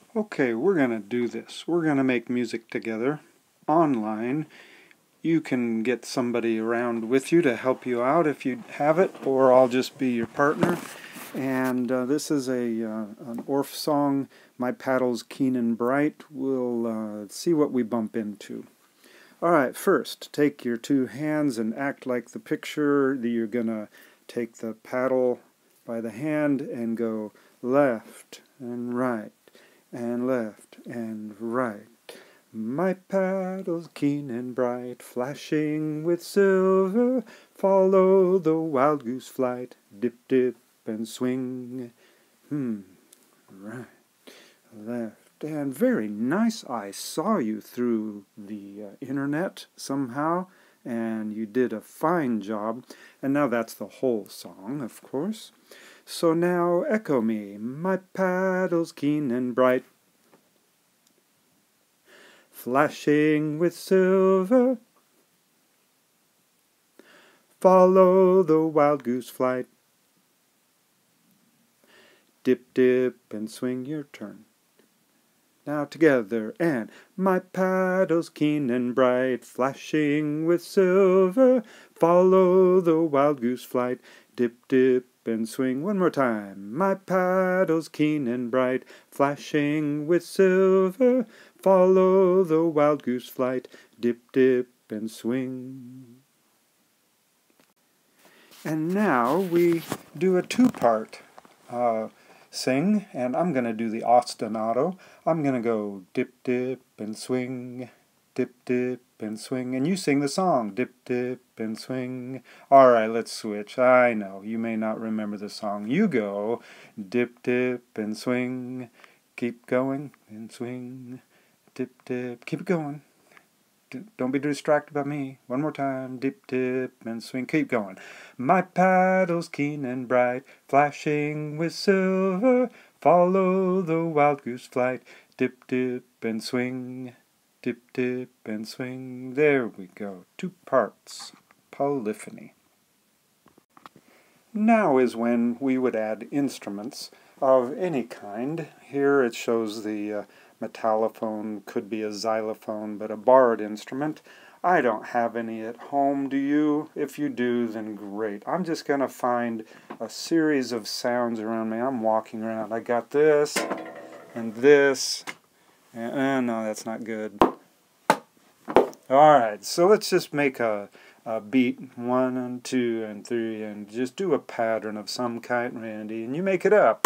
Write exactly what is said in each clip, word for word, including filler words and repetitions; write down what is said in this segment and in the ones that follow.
Okay, we're going to do this. We're going to make music together online. You can get somebody around with you to help you out if you have it, or I'll just be your partner. And uh, this is a uh, an Orff song, My Paddle's Keen and Bright. We'll uh, see what we bump into. Alright, first, take your two hands and act like the picture that you're going to take the paddle by the hand and go left and right and left and right. My paddle's keen and bright, flashing with silver, follow the wild goose flight, dip, dip, and swing. Hmm, right, left, and very nice. I saw you through the uh, internet somehow, and you did a fine job. And now that's the whole song, of course. So now echo me. My paddle's keen and bright, flashing with silver, follow the wild goose flight, dip, dip, and swing. Your turn. Now together, and my paddle's keen and bright, flashing with silver, follow the wild goose flight, dip, dip, and swing. One more time. My paddle's keen and bright, flashing with silver, follow the wild goose flight, dip, dip, and swing. And now we do a two-part uh, sing, and I'm going to do the ostinato. I'm going to go dip, dip, and swing, dip, dip, and swing, and you sing the song, dip, dip, and swing. Alright, let's switch. I know, you may not remember the song. You go, dip, dip, and swing, keep going, and swing, dip, dip, keep it going. D don't be distracted by me. One more time, dip, dip, and swing, keep going. My paddle's keen and bright, flashing with silver, follow the wild goose flight, dip, dip, and swing, dip, dip, and swing. There we go. Two parts. Polyphony. Now is when we would add instruments of any kind. Here it shows the uh, metallophone, could be a xylophone, but a borrowed instrument. I don't have any at home, do you? If you do, then great. I'm just going to find a series of sounds around me. I'm walking around. I got this, and this, and uh, no, that's not good. Alright, so let's just make a, a beat, one and two and three, and just do a pattern of some kind, Randy, and you make it up.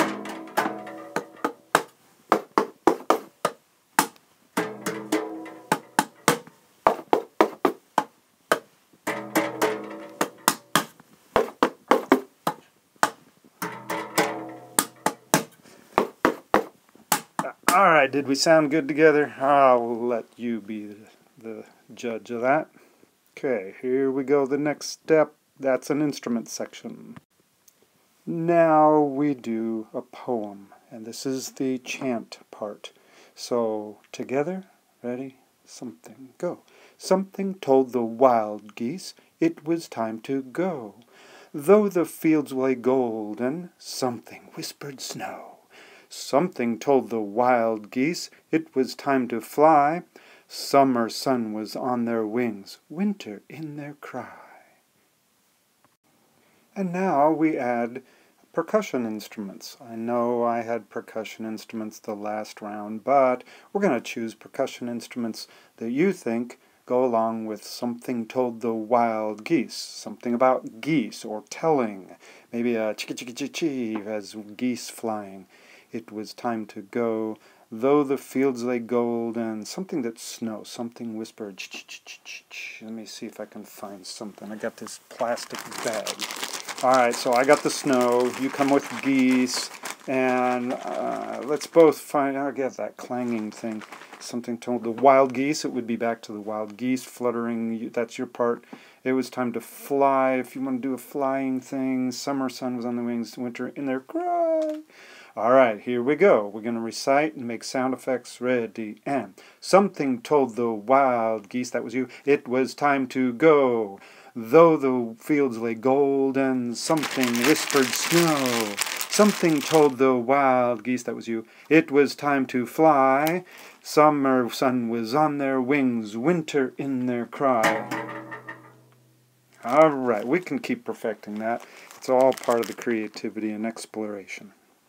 Alright, did we sound good together? I'll let you be the, the judge of that. Okay, here we go. The next step, that's an instrument section. Now we do a poem, and this is the chant part. So, together, ready, something, go. Something told the wild geese it was time to go. Though the fields lay golden, something whispered snow. Something told the wild geese it was time to fly. Summer sun was on their wings, winter in their cry. And now we add percussion instruments. I know I had percussion instruments the last round, but we're going to choose percussion instruments that you think go along with something told the wild geese. Something about geese or telling. Maybe a chicka-chicka-chee as geese flying. It was time to go, though the fields lay golden. Something that snow, something whispered. Ch -ch -ch -ch -ch -ch. Let me see if I can find something. I got this plastic bag. Alright, so I got the snow. You come with geese. And uh, let's both find, I get that clanging thing. Something told the wild geese. It would be back to the wild geese fluttering. That's your part. It was time to fly. If you want to do a flying thing. Summer sun was on the wings. Winter in their cry. Alright, here we go. We're going to recite and make sound effects. Ready, and something told the wild geese, that was you, it was time to go. Though the fields lay golden, something whispered snow. Something told the wild geese, that was you, it was time to fly. Summer sun was on their wings, winter in their cry. All right, we can keep perfecting that. It's all part of the creativity and exploration.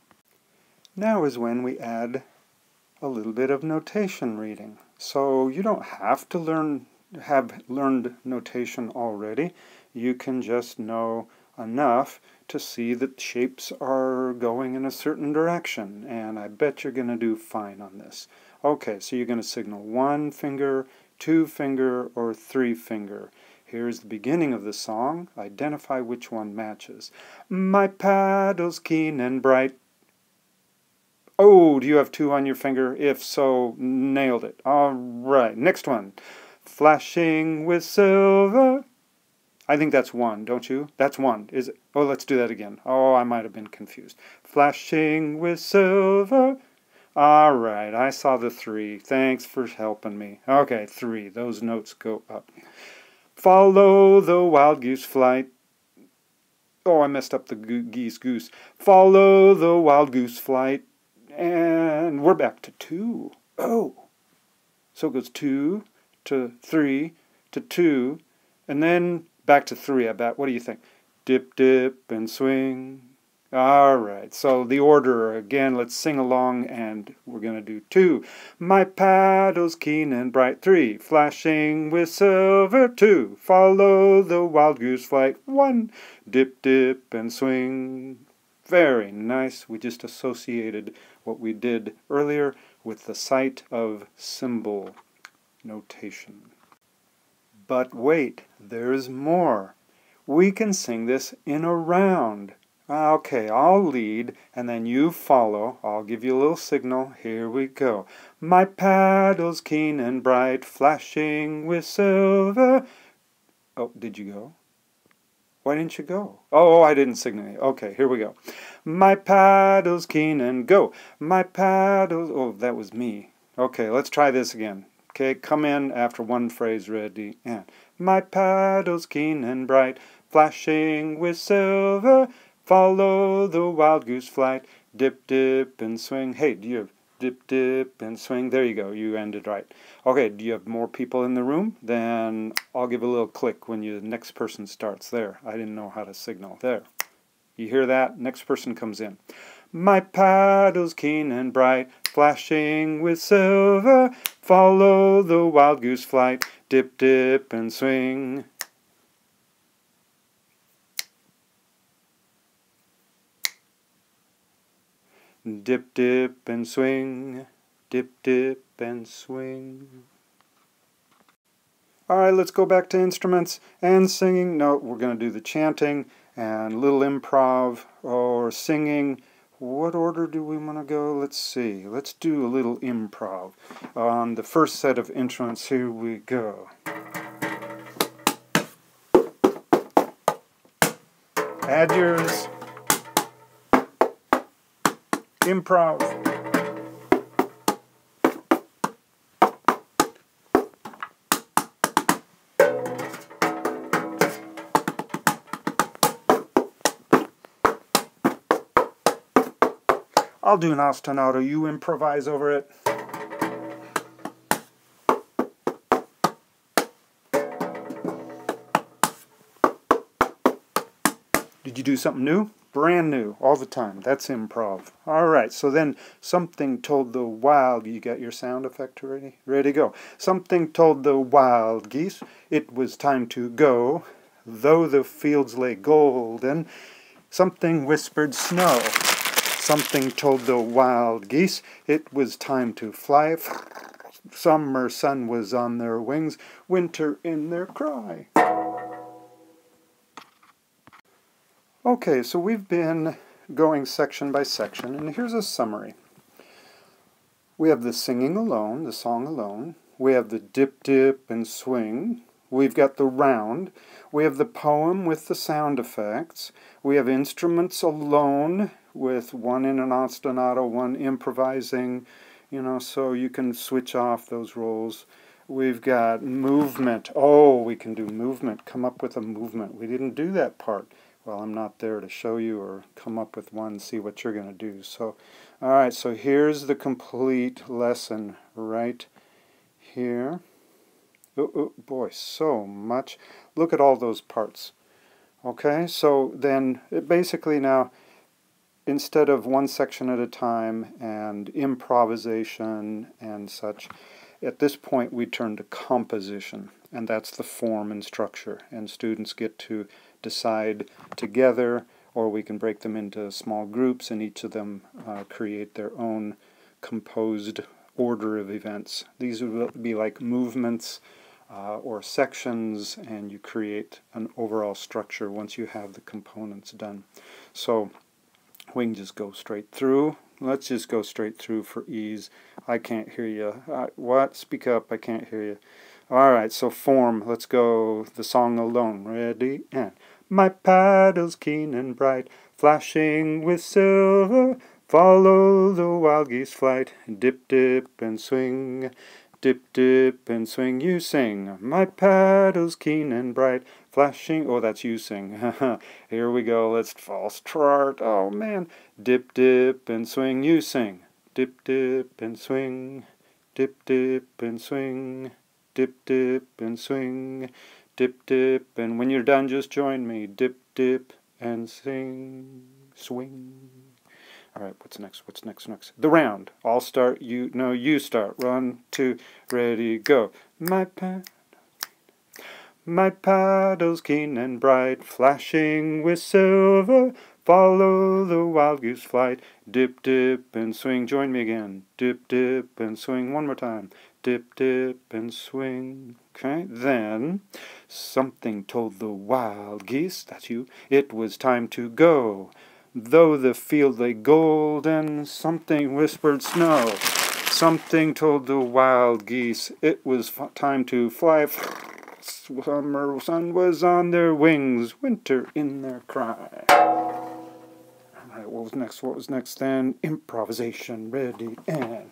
Now is when we add a little bit of notation reading. So you don't have to learn have learned notation already. You can just know enough to see that shapes are going in a certain direction, and I bet you're going to do fine on this. Okay, so you're going to signal one finger, two finger, or three finger. Here's the beginning of the song. Identify which one matches. My paddle's keen and bright. Oh, do you have two on your finger? If so, nailed it. All right, next one. Flashing with silver. I think that's one, don't you? That's one. Is it? Oh, let's do that again. Oh, I might have been confused. Flashing with silver. All right, I saw the three. Thanks for helping me. Okay, three. Those notes go up. Follow the wild goose flight. Oh, I messed up the geese goose. Follow the wild goose flight. And we're back to two. Oh. So it goes two to three to two. And then back to three, I bet. What do you think? Dip, dip, and swing. All right, so the order again, let's sing along, and we're going to do two. My paddle's keen and bright, three. Flashing with silver, two. Follow the wild goose flight, one. Dip, dip, and swing. Very nice. We just associated what we did earlier with the sight of symbol notation. But wait, there's more. We can sing this in a round. Okay, I'll lead, and then you follow. I'll give you a little signal. Here we go. My paddle's keen and bright, flashing with silver. Oh, did you go? Why didn't you go? Oh, I didn't signal you. Okay, here we go. My paddle's keen and go. My paddle's... Oh, that was me. Okay, let's try this again. Okay, come in after one phrase, ready, and... My paddle's keen and bright, flashing with silver. Follow the wild goose flight, dip, dip, and swing. Hey, do you have dip, dip, and swing? There you go, you ended right. Okay, do you have more people in the room? Then I'll give a little click when you, the next person starts. There, I didn't know how to signal. There, you hear that? Next person comes in. My paddle's keen and bright, flashing with silver. Follow the wild goose flight, dip, dip, and swing. Dip, dip, and swing. Dip, dip, and swing. Alright, let's go back to instruments and singing. No, we're going to do the chanting and a little improv or singing. What order do we want to go? Let's see. Let's do a little improv. On the first set of instruments, here we go. Add yours. Improv. I'll do an ostinato, you improvise over it. Did you do something new? Brand new, all the time. That's improv. Alright, so then something told the wild... You got your sound effect ready? Ready to go. Something told the wild geese it was time to go, though the fields lay golden. Something whispered snow. Something told the wild geese it was time to fly. Summer sun was on their wings, winter in their cry. Okay, so we've been going section by section, and here's a summary. We have the singing alone, the song alone. We have the dip, dip, and swing. We've got the round. We have the poem with the sound effects. We have instruments alone with one in an ostinato, one improvising, you know, so you can switch off those roles. We've got movement. Oh, we can do movement. Come up with a movement. We didn't do that part. well, I'm not there to show you or come up with one, see what you're going to do. So, alright, so here's the complete lesson right here. Oh, oh, boy, so much. Look at all those parts. Okay, so then it basically now, instead of one section at a time and improvisation and such, at this point we turn to composition, and that's the form and structure, and students get to decide together, or we can break them into small groups and each of them uh, create their own composed order of events. These would be like movements uh, or sections, and you create an overall structure once you have the components done. So we can just go straight through. Let's just go straight through for ease. I can't hear you. Uh, what? Speak up. I can't hear you. Alright, so form. Let's go the song alone. Ready? And my paddles keen and bright, flashing with silver, follow the wild geese flight. Dip, dip, and swing. Dip, dip, and swing, you sing. My paddles keen and bright, flashing... Oh, that's you sing. Here we go, let's false start. Oh, man. Dip, dip, and swing, you sing. Dip, dip, and swing. Dip, dip, and swing. Dip, dip, and swing. Dip, dip, and when you're done, just join me. Dip, dip, and sing. Swing. Alright, what's next? What's next? Next. The round. I'll start, you, no, you start. One, two, ready, go. My paddles, my paddles keen and bright, flashing with silver, follow the wild goose flight. Dip, dip, and swing. Join me again. Dip, dip, and swing. One more time. Dip, dip, and swing. Okay, then something told the wild geese, that's you, it was time to go. Though the field lay golden, something whispered snow. Something told the wild geese it was time to fly. Summer sun was on their wings, winter in their cry. Alright, what was next? What was next then? Improvisation, ready, and...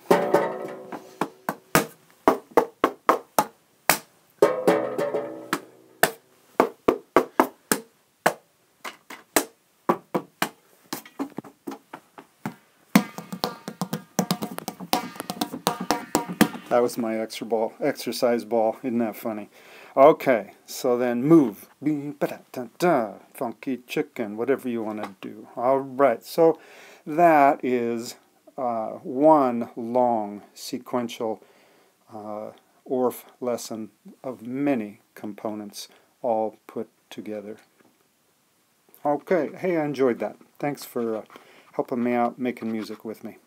That was my extra ball, exercise ball. Isn't that funny? Okay, so then move. Funky chicken, whatever you want to do. All right, so that is uh, one long sequential uh, Orff lesson of many components all put together. Okay, hey, I enjoyed that. Thanks for uh, helping me out making music with me.